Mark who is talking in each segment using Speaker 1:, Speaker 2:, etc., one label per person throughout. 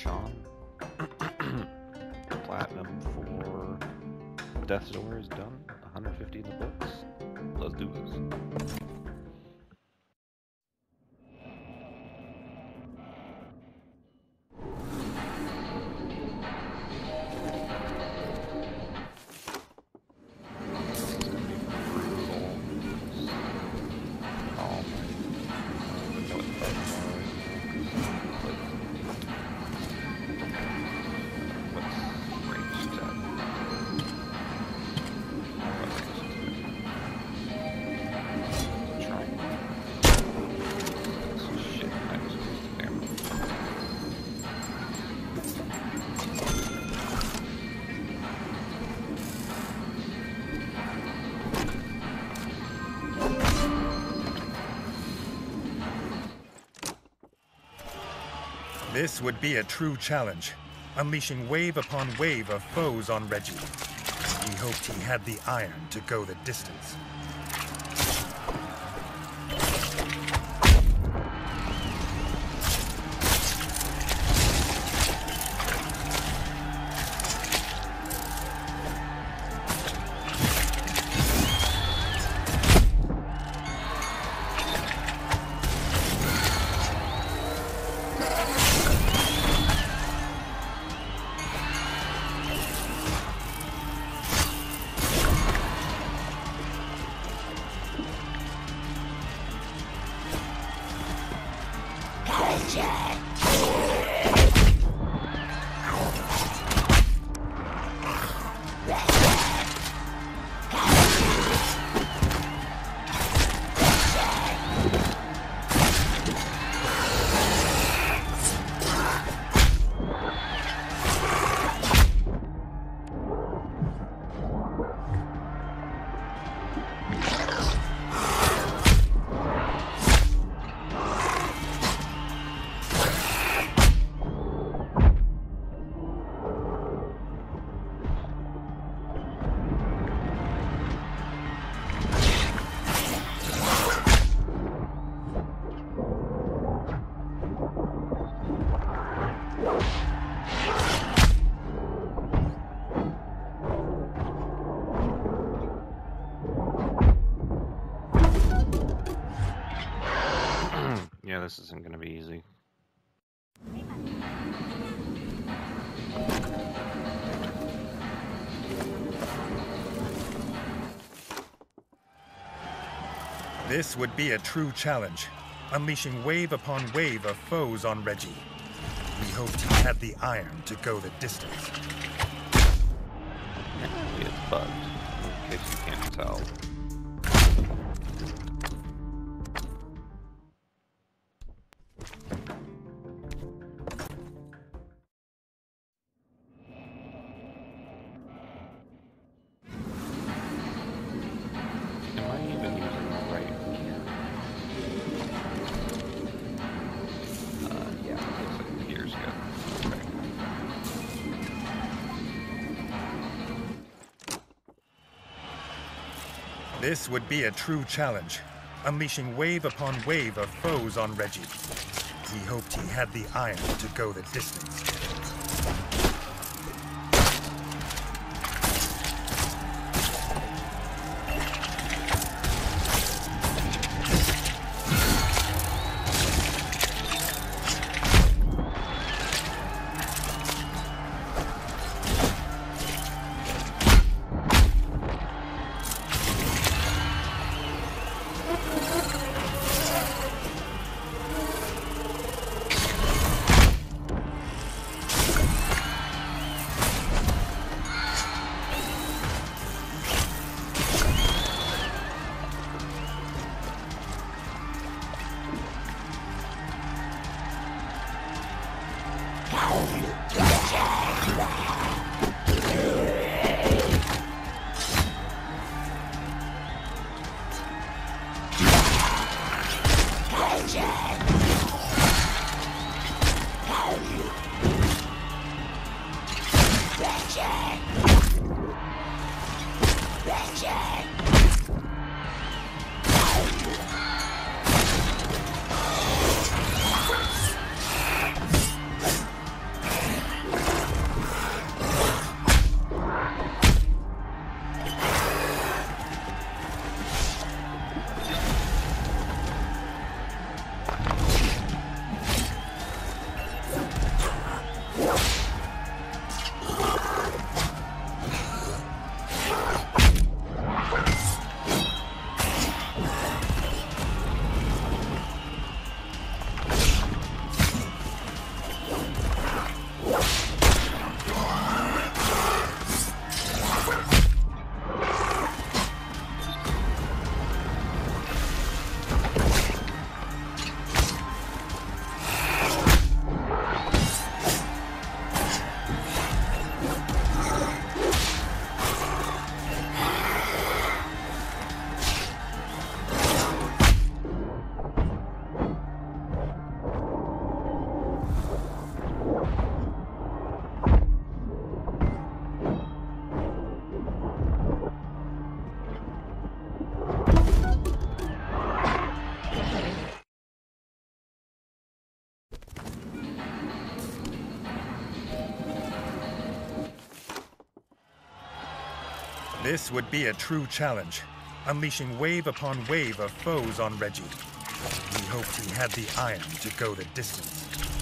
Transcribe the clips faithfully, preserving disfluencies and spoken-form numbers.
Speaker 1: Sean. Platinum for Death's Door is done. one hundred fifty in the books. Let's do this.
Speaker 2: This would be a true challenge, unleashing wave upon wave of foes on Reggie. He hoped he had the iron to go the distance.
Speaker 1: Yeah, this isn't going to be easy.
Speaker 2: This would be a true challenge, unleashing wave upon wave of foes on Reggie. He hoped he had the iron to go the distance.
Speaker 1: Maybe it's bugged, in case you can't tell.
Speaker 2: This would be a true challenge, unleashing wave upon wave of foes on Reggie. He hoped he had the iron to go the distance. This would be a true challenge, unleashing wave upon wave of foes on Reggie. We hoped he had the iron to go the distance.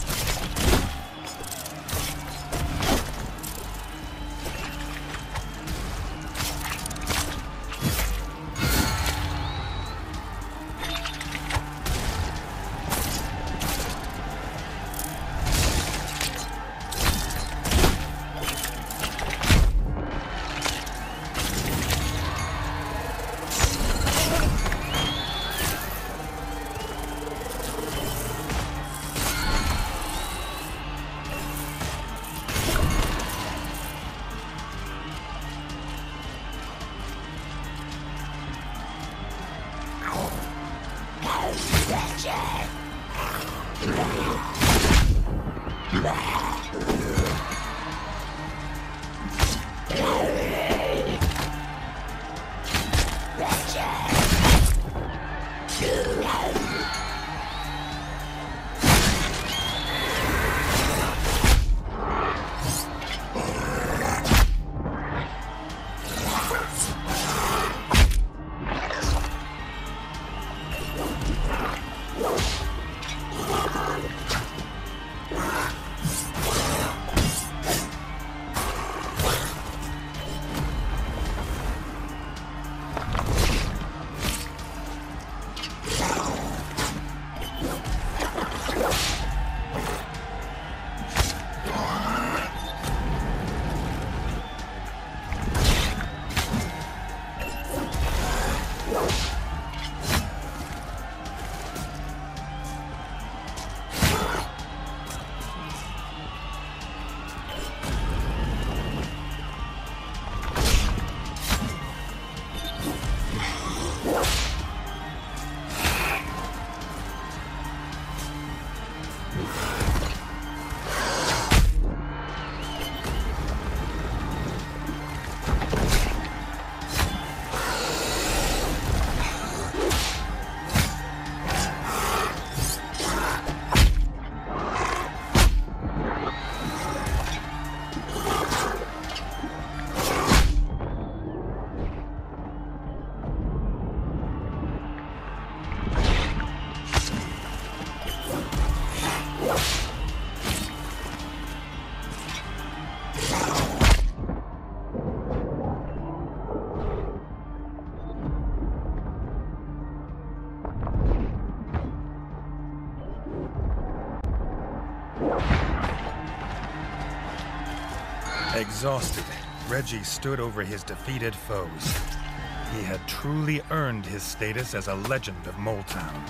Speaker 2: Exhausted, Reggie stood over his defeated foes. He had truly earned his status as a legend of Moletown.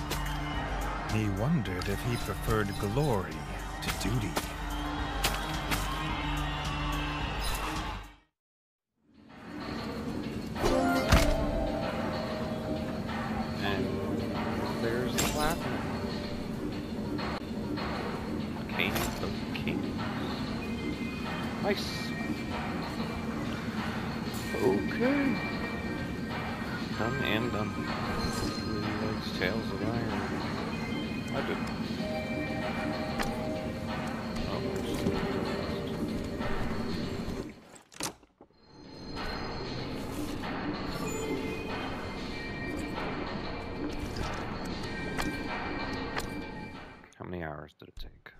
Speaker 2: He wondered if he preferred glory to duty.
Speaker 1: And there's the platinum. King of Kings. Nice. Okay. Done and done. Really likes Tales of Iron. I do. Oh, there's still How many hours did it take?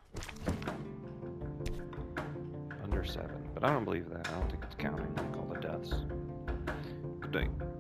Speaker 1: Under seven. But I don't believe that. I don't think it's counting like all the deaths. Good day.